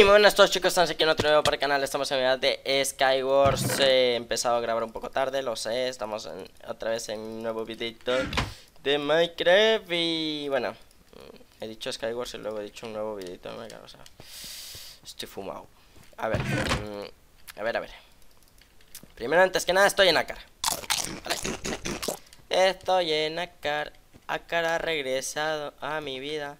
Hey, muy buenas a todos chicos, estamos aquí en otro video para el canal. Estamos en la unidad de Skywars. He empezado a grabar un poco tarde, lo sé. Estamos otra vez en un nuevo videito de Minecraft. Y bueno, he dicho Skywars y luego he dicho un nuevo videito de Minecraft. O sea, estoy fumado. A ver, a ver. Primero, antes que nada, estoy en Akar. Vale. Estoy en Akar. Akar ha regresado a mi vida.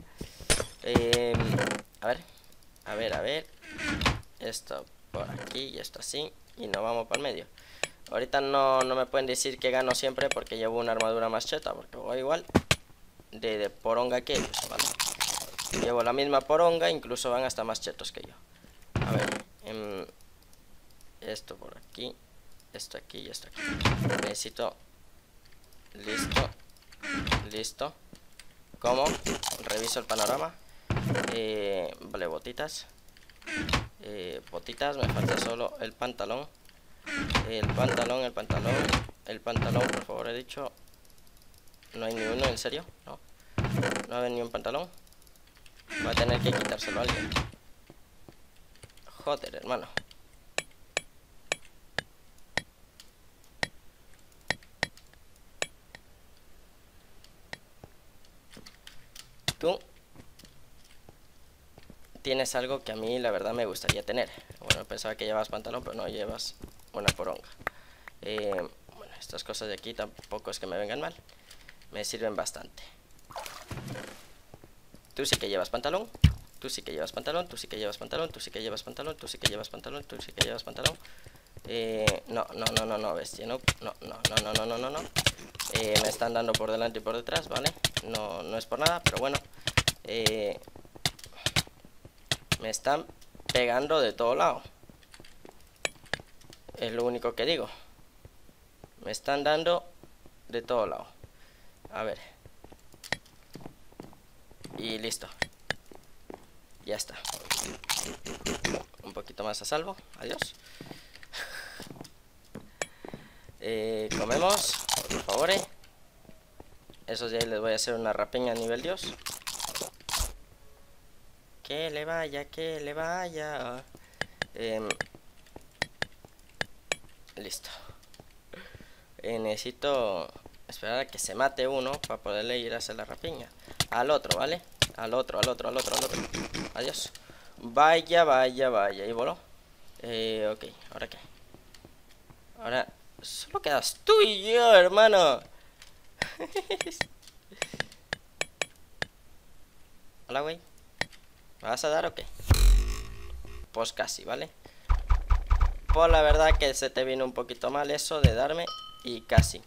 A ver. Esto por aquí y esto así. Y nos vamos para el medio. Ahorita no me pueden decir que gano siempre porque llevo una armadura más cheta. Porque voy igual de poronga que ellos, ¿vale? Llevo la misma poronga, incluso van hasta más chetos que yo. A ver, esto por aquí. Esto aquí y esto aquí. Necesito. Listo. ¿Cómo? Reviso el panorama. Vale, botitas. Botitas, me falta solo el pantalón. El pantalón, por favor, he dicho. No hay ni uno, ¿en serio? No hay ni un pantalón. Va a tener que quitárselo a alguien. Joder, hermano. Tú tienes algo que a mí la verdad me gustaría tener. Bueno, pensaba que llevas pantalón, pero no, llevas una poronga. Bueno, estas cosas de aquí tampoco es que me vengan mal. Me sirven bastante. Tú sí que llevas pantalón. Tú sí que llevas pantalón. Tú sí que llevas pantalón. Tú sí que llevas pantalón. Tú sí que llevas pantalón. Tú sí que llevas pantalón. No, bestia. No. Me están dando por delante y por detrás, ¿vale? No es por nada, pero bueno. Me están pegando de todo lado. Es lo único que digo. Me están dando de todo lado. A ver. Y listo. Ya está. Un poquito más a salvo. Adiós. Comemos, por favor. Esos de ahí les voy a hacer una rapiña a nivel Dios. Que le vaya. Listo. Necesito esperar a que se mate uno para poderle ir a hacer la rapiña. Al otro, ¿vale? Al otro. Adiós. Vaya. Y voló. Ok, ¿ahora qué? Ahora solo quedas tú y yo, hermano. Hola, güey. ¿Me vas a dar o qué? Pues casi, ¿vale? Pues la verdad que se te vino un poquito mal eso de darme. Y casi.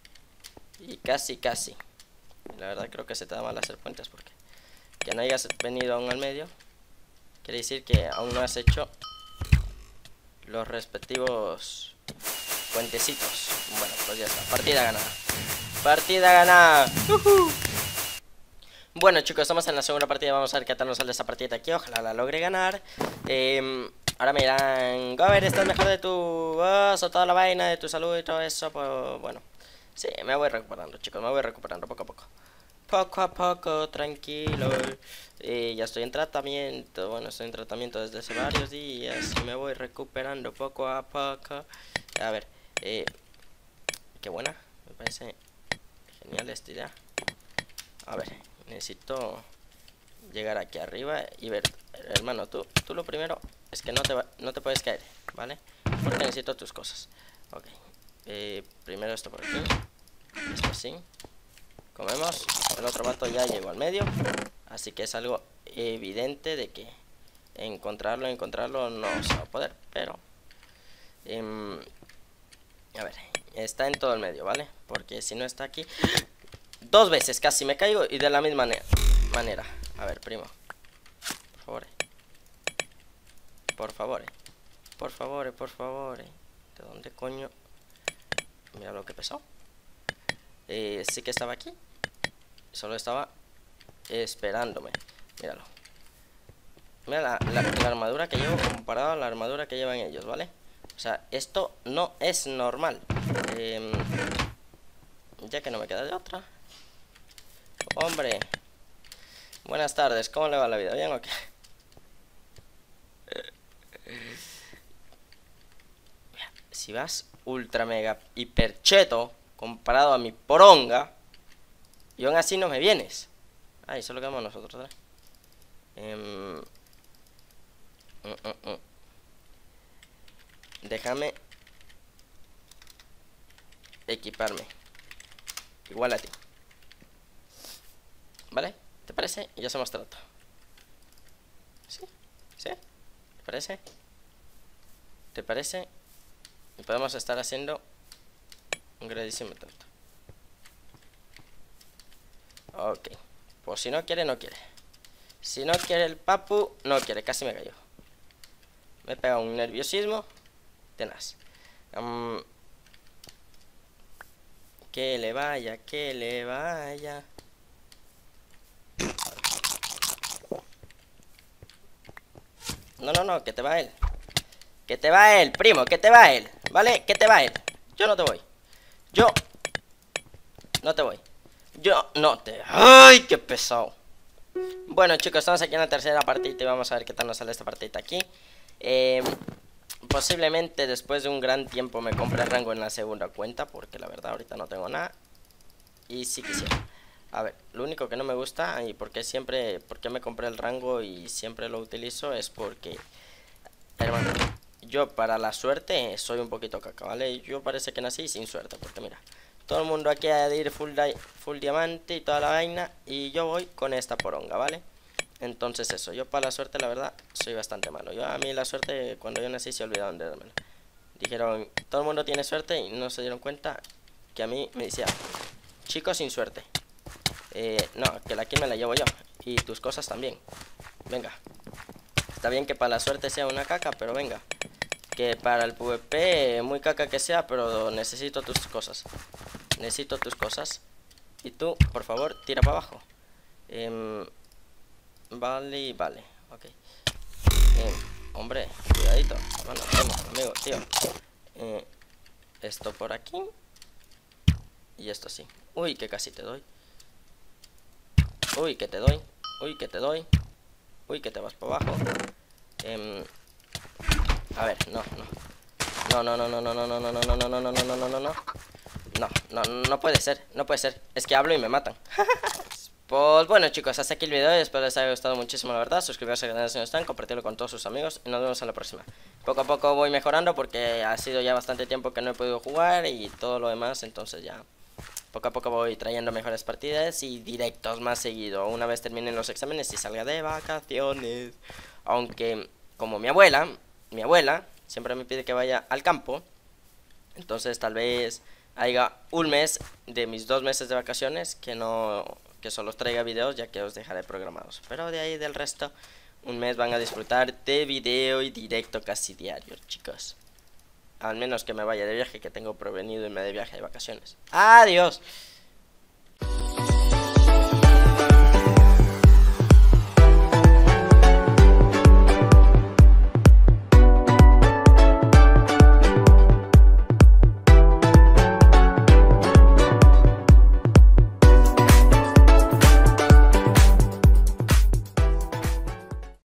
La verdad creo que se te da mal hacer puentes porque que no hayas venido aún al medio quiere decir que aún no has hecho los respectivos puentecitos. Bueno, pues ya está. Partida ganada. Bueno chicos, estamos en la segunda partida. Vamos a ver qué tal nos sale esta partida aquí. Ojalá la logre ganar. Ahora me dirán, Gover, estás mejor de tu voz o toda la vaina, de tu salud y todo eso. Pues bueno, sí, me voy recuperando chicos, me voy recuperando poco a poco. Poco a poco, tranquilo. Ya estoy en tratamiento. Bueno, estoy en tratamiento desde hace varios días y me voy recuperando poco a poco. A ver, qué buena, me parece genial esta idea. A ver, necesito llegar aquí arriba y ver, hermano, tú lo primero es que no te puedes caer, ¿vale? Porque necesito tus cosas. Ok, primero esto por aquí, esto así. Comemos, el otro vato ya llegó al medio, así que es algo evidente de que encontrarlo no se va a poder, pero a ver, está en todo el medio, ¿vale? Porque si no está aquí, dos veces casi me caigo y de la misma manera. A ver, primo, por favor. ¿De dónde coño? Mira lo que pesó. Sí que estaba aquí. Solo estaba esperándome. Míralo. Mira la armadura que llevo comparado a la armadura que llevan ellos, ¿vale? O sea, esto no es normal. Ya que no me queda de otra. Hombre. Buenas tardes, ¿cómo le va la vida? ¿Bien o qué? Si vas ultra mega hiper cheto comparado a mi poronga, y aún así no me vienes. Ay, solo quedamos nosotros, ¿verdad? Déjame equiparme igual a ti, ¿vale? ¿Te parece? Y ya hacemos trato. ¿Sí? ¿Sí? ¿Te parece? ¿Te parece? Y podemos estar haciendo un grandísimo trato. Ok. Pues si no quiere, no quiere. Si no quiere el papu, no quiere. Casi me cayó. Me he pegado un nerviosismo tenaz. Que le vaya, que le vaya. No, no, no, que te va él. Que te va él, primo, que te va él. ¿Vale? Que te va él. Yo no te voy. Yo no te voy. Yo no te... ¡Ay, qué pesado! Bueno, chicos, estamos aquí en la tercera partida y vamos a ver qué tal nos sale esta partida aquí. Posiblemente después de un gran tiempo me compre el rango en la segunda cuenta, porque la verdad ahorita no tengo nada. Y sí quisiera. A ver, lo único que no me gusta y porque me compré el rango y siempre lo utilizo es porque, hermano, yo para la suerte soy un poquito caca, ¿vale? Yo parece que nací sin suerte, porque mira, todo el mundo aquí ha de ir full diamante y toda la vaina, y yo voy con esta poronga, ¿vale? Entonces eso, yo para la suerte la verdad soy bastante malo. A mí la suerte cuando yo nací se olvidaron de dármela. Dijeron, todo el mundo tiene suerte y no se dieron cuenta que a mí me decía, chico sin suerte. No, que la aquí me la llevo yo. Y tus cosas también. Venga. Está bien que para la suerte sea una caca, pero venga. Que para el PvP, muy caca que sea, pero necesito tus cosas. Necesito tus cosas. Y tú, por favor, tira para abajo. Vale, vale. Ok. Hombre, cuidadito. Bueno, vamos, amigo, tío. Esto por aquí. Y esto sí. Uy, que casi te doy. Uy, que te doy. Uy, que te doy. Uy, que te vas por abajo. A ver, no, no. No, no, no, no, no, no, no, no, no, no, no, no, no, no, no, no, no. No, no, no puede ser, no puede ser. Es que hablo y me matan. Pues bueno, chicos, hasta aquí el video. Espero les haya gustado muchísimo, la verdad. Suscribirse al canal si no están, compartirlo con todos sus amigos y nos vemos en la próxima. Poco a poco voy mejorando porque ha sido ya bastante tiempo que no he podido jugar y todo lo demás, entonces ya poco a poco voy trayendo mejores partidas y directos más seguido. Una vez terminen los exámenes y salga de vacaciones. Aunque como mi abuela siempre me pide que vaya al campo, entonces tal vez haya un mes de mis 2 meses de vacaciones que solo os traiga videos, ya que os dejaré programados. Pero de ahí del resto, un mes van a disfrutar de video y directo casi diario, chicos. Al menos que me vaya de viaje, que tengo provenido irme de viaje de vacaciones. ¡Adiós!